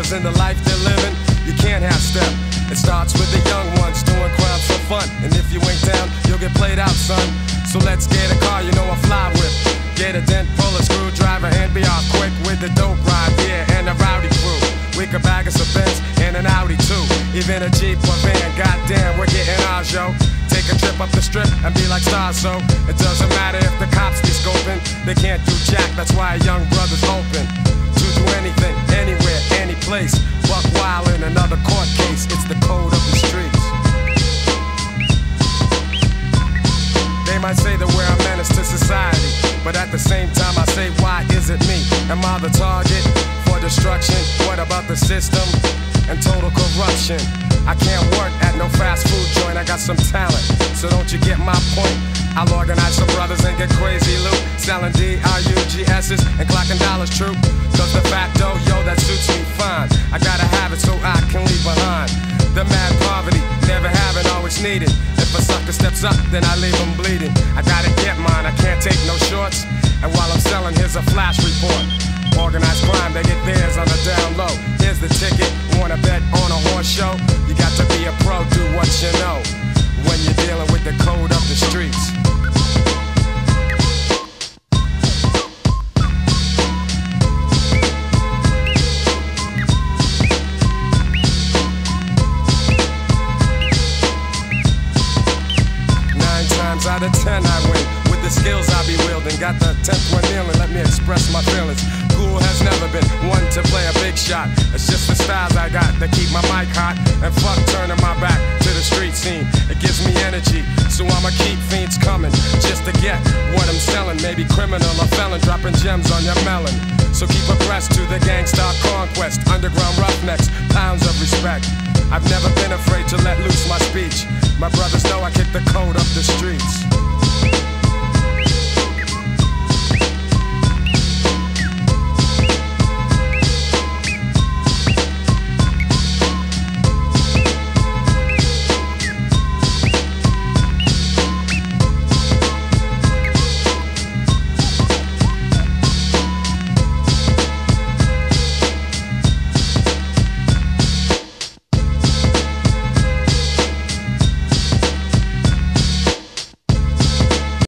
brothers in the life they're living, you can't half step. It starts with the young ones doing crimes for fun. And if you ain't down, you'll get played out, son. So let's get a car, you know I fly with. Get a dent, pull a screwdriver, and be off quick with the dope ride, yeah, and a rowdy crew. We could bag us a Benz and an Audi too. Even a Jeep or van, goddamn, we're getting ours, yo. Take a trip up the strip and be like stars, so it doesn't matter if the cops be scoping. They can't do jack, that's why a young brother's open to do anything, anywhere, any place. Buck wild in another court case, it's the code of the streets. They might say that we're a menace to society, but at the same time I say, why is it me? Am I the target for destruction? What about the system and total corruption? I can't work at no fast food joint, I got some talent, so don't you get my point? I'll organize some brothers and get crazy loot, selling D-R-U-G-S's and clocking dollars true. Cause the facto, yo, that suits me fine. I gotta have it so I can leave behind the mad poverty, never having, always needed. If a sucker steps up, then I leave him bleeding. I gotta get mine, I can't take no shorts. And while I'm selling, here's a flash report. Organized crime, they get theirs on the down low. Here's the ticket, wanna bet on a horse show? You got to be a pro, do what you know when you're dealing with the code of the streets. Out of 10 I win, with the skills I be wielding. Got the 10th one kneeling, let me express my feelings. Cool has never been one to play a big shot. It's just the styles I got that keep my mic hot. And fuck turning my back to the street scene, it gives me energy, so I'ma keep fiends coming just to get what I'm selling. Maybe criminal or felon, dropping gems on your melon. So keep abreast to the gangsta conquest. Underground roughnecks, pounds of respect. I've never been afraid to let loose my speech. My brothers know I kick the code up the streets.